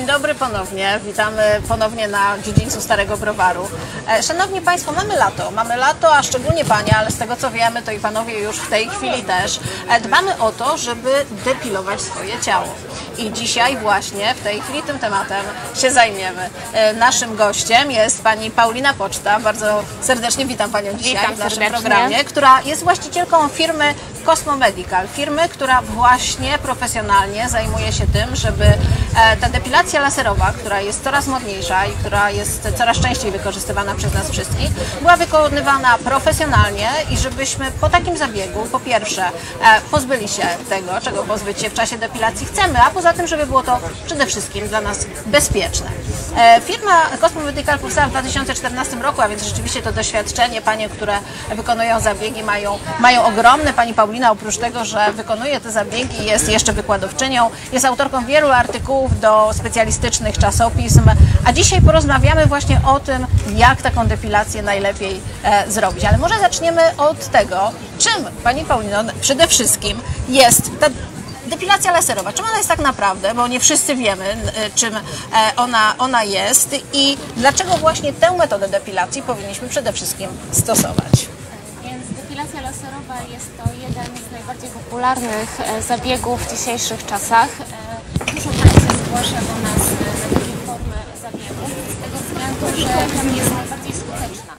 Dzień dobry ponownie, witamy ponownie na dziedzińcu Starego Browaru. Szanowni Państwo, mamy lato, a szczególnie Panie, ale z tego co wiemy, to i Panowie już w tej chwili też, dbamy o to, żeby depilować swoje ciało. I dzisiaj właśnie w tej chwili tym tematem się zajmiemy. Naszym gościem jest Pani Paulina Poczta, bardzo serdecznie witam Panią dzisiaj w naszym programie, która jest właścicielką firmy Cosmomedical, firmy, która właśnie profesjonalnie zajmuje się tym, żeby ta depilacja laserowa, która jest coraz modniejsza i która jest coraz częściej wykorzystywana przez nas wszystkich, była wykonywana profesjonalnie i żebyśmy po takim zabiegu, po pierwsze, pozbyli się tego, czego pozbyć się w czasie depilacji chcemy, a poza tym, żeby było to przede wszystkim dla nas bezpieczne. Firma Cosmomedical powstała w 2014 roku, a więc rzeczywiście to doświadczenie, panie, które wykonują zabiegi, mają ogromne. Pani Paulina, oprócz tego, że wykonuje te zabiegi, jest jeszcze wykładowczynią, jest autorką wielu artykułów do specjalistycznych czasopism, a dzisiaj porozmawiamy właśnie o tym, jak taką depilację najlepiej zrobić. Ale może zaczniemy od tego, czym, Pani Paulino, przede wszystkim jest ta depilacja laserowa. Czym ona jest tak naprawdę, bo nie wszyscy wiemy, czym ona jest i dlaczego właśnie tę metodę depilacji powinniśmy przede wszystkim stosować. Więc depilacja laserowa jest to jeden z najbardziej popularnych zabiegów w dzisiejszych czasach. Dużo pań się zgłasza do nas na takie formy zabiegów, z tego względu, że tam jest najbardziej skuteczna.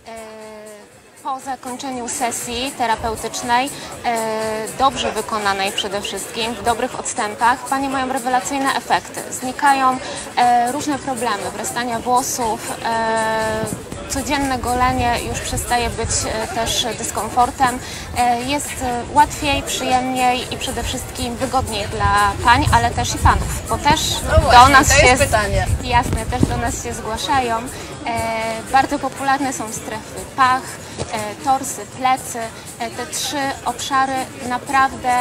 Po zakończeniu sesji terapeutycznej, dobrze wykonanej przede wszystkim, w dobrych odstępach, panie mają rewelacyjne efekty. Znikają różne problemy, wyrastania włosów, codzienne golenie już przestaje być też dyskomfortem. Jest łatwiej, przyjemniej i przede wszystkim wygodniej dla pań, ale też i panów, bo też do nas się jasne, też do nas się zgłaszają. Bardzo popularne są strefy pach, torsy, plecy. Te trzy obszary naprawdę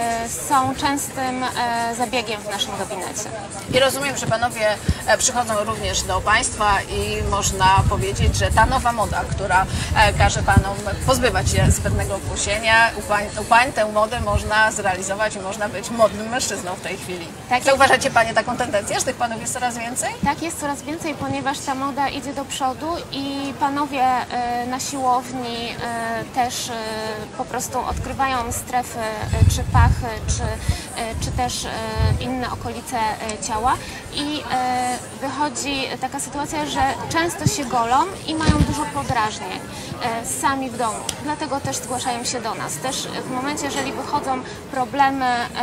są częstym zabiegiem w naszym gabinecie. I rozumiem, że panowie przychodzą również do Państwa i można powiedzieć, że ta nowa moda, która każe panom pozbywać się zbędnego płosienia, u pań tę modę można zrealizować i można być modnym mężczyzną w tej chwili. Tak, zauważacie panie taką tendencję, że tych panów jest coraz więcej? Tak, jest coraz więcej, ponieważ ta moda idzie do przodu i panowie na siłowni też po prostu odkrywają strefy czy pachy, czy też inne okolice ciała i wychodzi taka sytuacja, że często się golą i mają dużo podrażnień sami w domu. Dlatego też zgłaszają się do nas. Też w momencie, jeżeli wychodzą problemy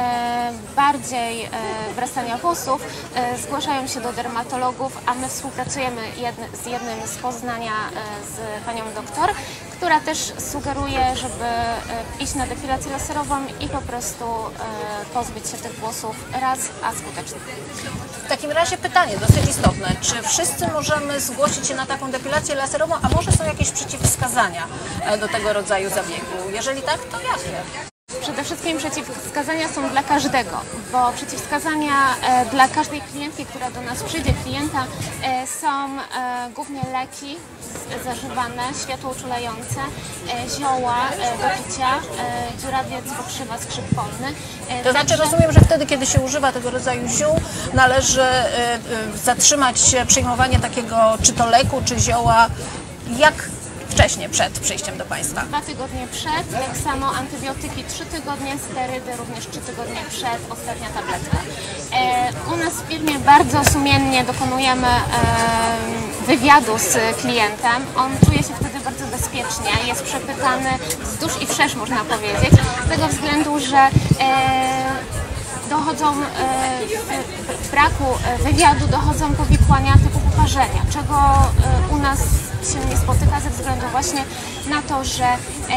bardziej wyrastania włosów, zgłaszają się do dermatologów, a my współpracujemy z jednym z Poznania, z panią doktor, która też sugeruje, żeby iść na depilację laserową i po prostu pozbyć się tych włosów raz, a skutecznie. W takim razie pytanie dosyć istotne. Czy wszyscy możemy zgłosić się na taką depilację laserową, a może są jakieś przeciwwskazania do tego rodzaju zabiegu? Jeżeli tak, to jakie? Przede wszystkim przeciwwskazania są dla każdego, bo przeciwwskazania dla każdej klientki, która do nas przyjdzie, klienta, są głównie leki zażywane, światłouczulające, zioła do picia, dziurawiec, pokrzywa, skrzyp polny. To znaczy rozumiem, że wtedy, kiedy się używa tego rodzaju ziół, należy zatrzymać przyjmowanie takiego czy to leku, czy zioła, jak wcześniej, przed przyjściem do Państwa? 2 tygodnie przed, tak samo antybiotyki 3 tygodnie, sterydy również 3 tygodnie przed, ostatnia tabletka. U nas w firmie bardzo sumiennie dokonujemy wywiadu z klientem. On czuje się wtedy bardzo bezpiecznie, jest przepytany wzdłuż i wszerz, można powiedzieć, z tego względu, że dochodzą w braku wywiadu dochodzą powikłania typu poparzenia, czego u nas się nie spotyka ze względu właśnie na to, że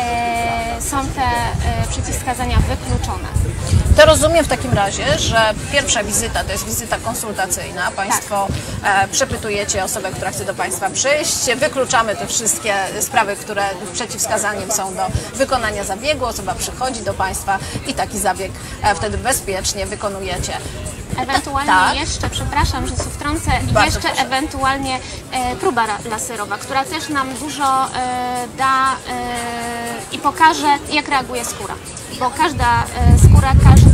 są te przeciwwskazania wykluczone. To rozumiem w takim razie, że pierwsza wizyta to jest wizyta konsultacyjna. Państwo przepytujecie osobę, która chce do Państwa przyjść, wykluczamy te wszystkie sprawy, które przeciwwskazaniem są do wykonania zabiegu. Osoba przychodzi do Państwa i taki zabieg wtedy bezpiecznie wykonujecie. Ewentualnie jeszcze, przepraszam, że się wtrącę, jeszcze ewentualnie próba laserowa, która też nam dużo da i pokaże, jak reaguje skóra. Bo każda skóra, każdy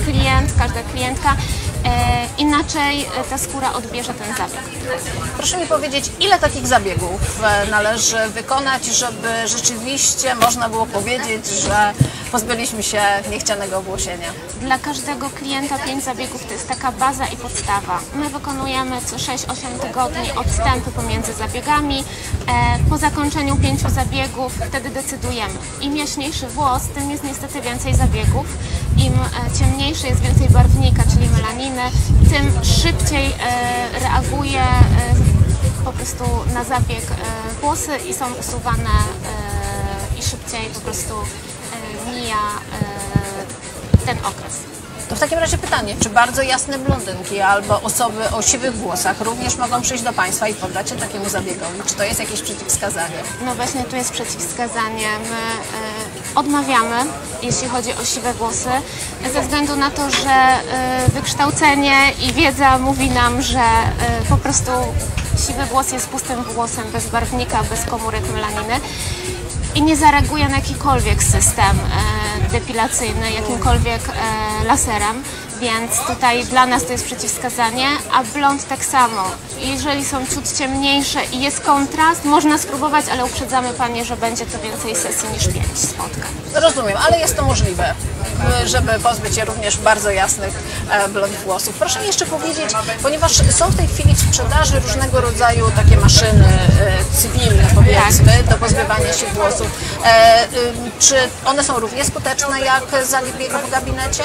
klient, każda klientka inaczej ta skóra odbierze ten zabieg. Proszę mi powiedzieć, ile takich zabiegów należy wykonać, żeby rzeczywiście można było powiedzieć, że pozbyliśmy się niechcianego obłosienia? Dla każdego klienta 5 zabiegów to jest taka baza i podstawa. My wykonujemy co 6-8 tygodni odstępy pomiędzy zabiegami. Po zakończeniu 5 zabiegów wtedy decydujemy. Im jaśniejszy włos, tym jest niestety więcej zabiegów. Im ciemniejszy jest więcej barwnika, czyli melaniny, tym szybciej reaguje po prostu na zabieg włosy i są usuwane i szybciej po prostu mija ten okres. To w takim razie pytanie, czy bardzo jasne blondynki albo osoby o siwych włosach również mogą przyjść do Państwa i poddać się takiemu zabiegowi? Czy to jest jakieś przeciwwskazanie? No właśnie tu jest przeciwwskazanie. My odmawiamy, jeśli chodzi o siwe włosy, ze względu na to, że wykształcenie i wiedza mówi nam, że po prostu siwy włos jest pustym włosem, bez barwnika, bez komórek melaniny i nie zareaguje na jakikolwiek system depilacyjny, jakimkolwiek laserem, więc tutaj dla nas to jest przeciwwskazanie, a blond tak samo. Jeżeli są ciut ciemniejsze i jest kontrast, można spróbować, ale uprzedzamy Panie, że będzie to więcej sesji niż 5 spotkań. Rozumiem, ale jest to możliwe, żeby pozbyć się również bardzo jasnych blond włosów. Proszę mi jeszcze powiedzieć, ponieważ są w tej chwili w sprzedaży różnego rodzaju takie maszyny cywilne, powiedzmy, do pozbywania się włosów. Czy one są równie skuteczne jak zabiegi w gabinecie?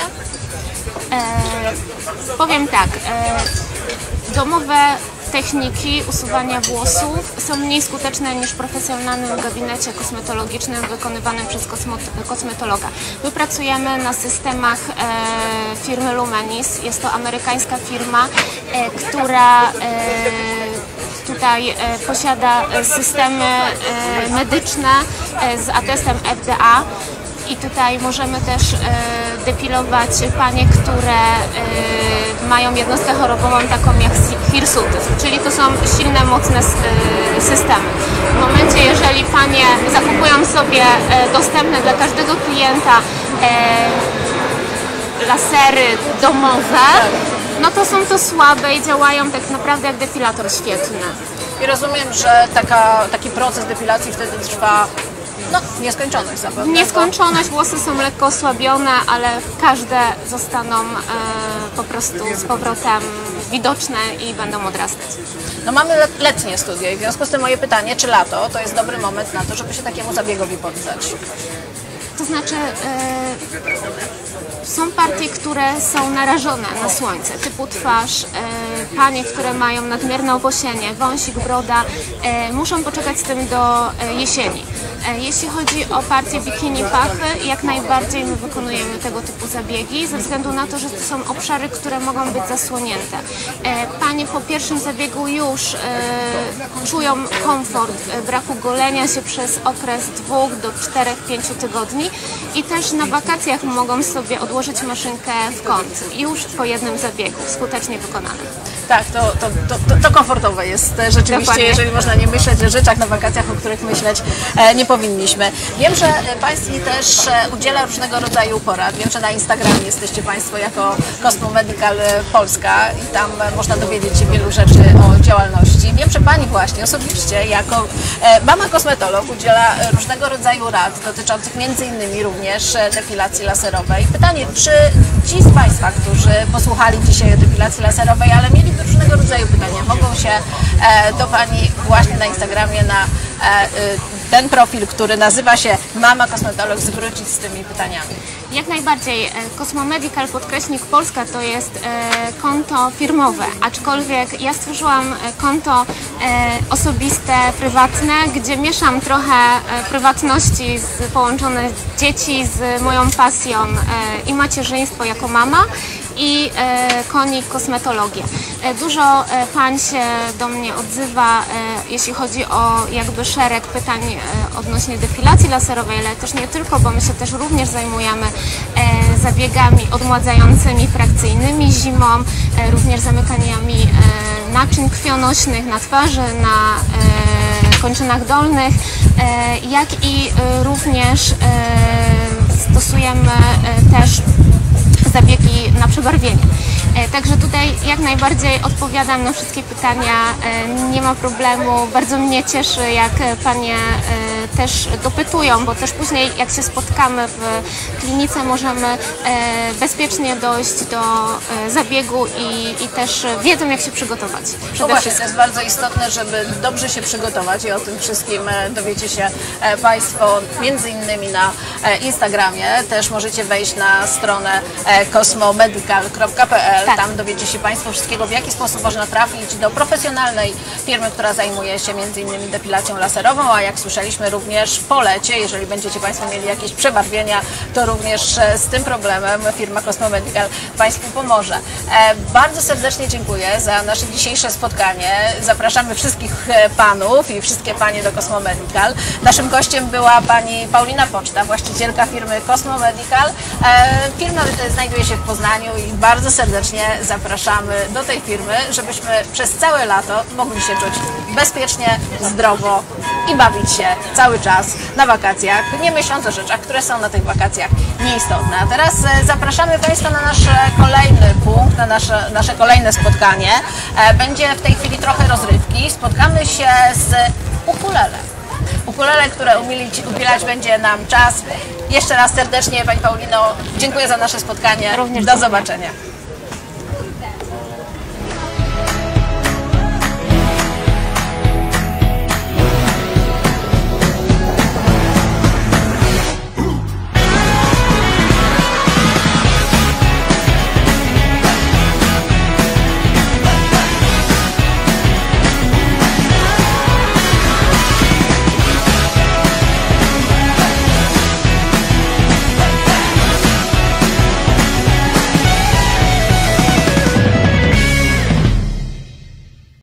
Powiem tak, domowe techniki usuwania włosów są mniej skuteczne niż w profesjonalnym gabinecie kosmetologicznym wykonywanym przez kosmetologa. My pracujemy na systemach firmy Lumenis. Jest to amerykańska firma, która tutaj posiada systemy medyczne z atestem FDA. I tutaj możemy też depilować panie, które mają jednostkę chorobową taką jak hirsutyzm, czyli to są silne, mocne systemy. W momencie, jeżeli panie zakupują sobie dostępne dla każdego klienta lasery domowe, no to są to słabe i działają tak naprawdę jak depilator świetny. I rozumiem, że taki proces depilacji wtedy trwa nieskończoność zapewne. Nieskończoność, włosy są lekko osłabione, ale każde zostaną po prostu z powrotem widoczne i będą odrastać. No mamy letnie studia i w związku z tym moje pytanie, czy lato to jest dobry moment na to, żeby się takiemu zabiegowi poddać? To znaczy są partie, które są narażone na słońce, typu twarz, panie, które mają nadmierne owłosienie, wąsik, broda, muszą poczekać z tym do jesieni. Jeśli chodzi o partię bikini pachy, jak najbardziej my wykonujemy tego typu zabiegi, ze względu na to, że to są obszary, które mogą być zasłonięte. Panie po pierwszym zabiegu już czują komfort braku golenia się przez okres 2 do 4-5 tygodni i też na wakacjach mogą sobie odłożyć maszynkę w kąt już po jednym zabiegu, skutecznie wykonanym. Tak, to komfortowe jest rzeczywiście, Dokładnie. Jeżeli można nie myśleć o rzeczach na wakacjach, o których myśleć nie powinniśmy. Wiem, że Państwu też udziela różnego rodzaju porad. Wiem, że na Instagramie jesteście Państwo jako Cosmo Medical Polska i tam można dowiedzieć się wielu rzeczy o działalności. Wiem, że Pani właśnie osobiście jako mama kosmetolog udziela różnego rodzaju rad dotyczących między innymi również depilacji laserowej. Pytanie, czy ci z Państwa, którzy posłuchali dzisiaj o depilacji laserowej, ale mieli różnego rodzaju pytania, mogą się do Pani właśnie na Instagramie, na ten profil, który nazywa się Mama Kosmetolog, zwrócić z tymi pytaniami? Jak najbardziej. Cosmo Medical Polska to jest konto firmowe, aczkolwiek ja stworzyłam konto osobiste, prywatne, gdzie mieszam trochę prywatności połączone z dzieci z moją pasją i macierzyństwo jako mama i konik kosmetologię. Dużo pań się do mnie odzywa, jeśli chodzi o jakby szereg pytań odnośnie depilacji laserowej, ale też nie tylko, bo my się też również zajmujemy zabiegami odmładzającymi, frakcyjnymi zimą, również zamykaniami naczyń krwionośnych na twarzy, na kończynach dolnych, jak i również stosujemy też zabiegi Także tutaj jak najbardziej odpowiadam na wszystkie pytania, nie ma problemu. Bardzo mnie cieszy, jak panie też dopytują, bo też później jak się spotkamy w klinice, możemy bezpiecznie dojść do zabiegu i też wiedzą, jak się przygotować. No właśnie, to jest bardzo istotne, żeby dobrze się przygotować i o tym wszystkim dowiecie się Państwo między innymi na Instagramie. Też możecie wejść na stronę cosmomedical.pl. Tak. Tam dowiecie się Państwo wszystkiego, w jaki sposób można trafić do profesjonalnej firmy, która zajmuje się między innymi depilacją laserową, a jak słyszeliśmy również po lecie, jeżeli będziecie Państwo mieli jakieś przebarwienia, to również z tym problemem firma Cosmomedical Państwu pomoże. Bardzo serdecznie dziękuję za nasze dzisiejsze spotkanie. Zapraszamy wszystkich panów i wszystkie panie do Cosmomedical. Naszym gościem była pani Paulina Poczta, właścicielka firmy Cosmomedical. Firma znajduje się w Poznaniu i bardzo serdecznie zapraszamy do tej firmy, żebyśmy przez całe lato mogli się czuć bezpiecznie, zdrowo i bawić się cały czas na wakacjach, nie myśląc o rzeczach, które są na tych wakacjach nieistotne. A teraz zapraszamy Państwa na nasz kolejny punkt, na nasze kolejne spotkanie. Będzie w tej chwili trochę rozrywki. Spotkamy się z ukulele. Ukulele, które umilać będzie nam czas. Jeszcze raz serdecznie Pani Paulino, dziękuję za nasze spotkanie. Również do dziękuję. zobaczenia.